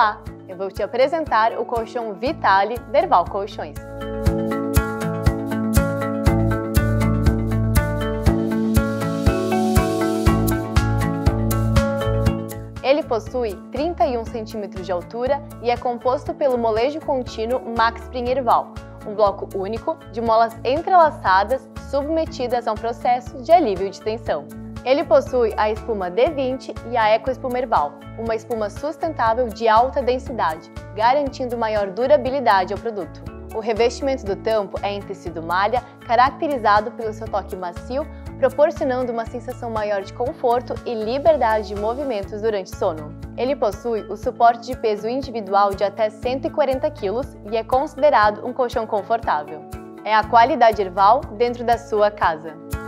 Olá, eu vou te apresentar o colchão Vitalle da Herval Colchões. Ele possui 31 cm de altura e é composto pelo molejo contínuo Maxspring Herval, um bloco único de molas entrelaçadas submetidas a um processo de alívio de tensão. Ele possui a espuma D20 e a Eco-espuma Herval, uma espuma sustentável de alta densidade, garantindo maior durabilidade ao produto. O revestimento do tampo é em tecido malha, caracterizado pelo seu toque macio, proporcionando uma sensação maior de conforto e liberdade de movimentos durante sono. Ele possui o suporte de peso individual de até 140 kg e é considerado um colchão confortável. É a qualidade Herval dentro da sua casa.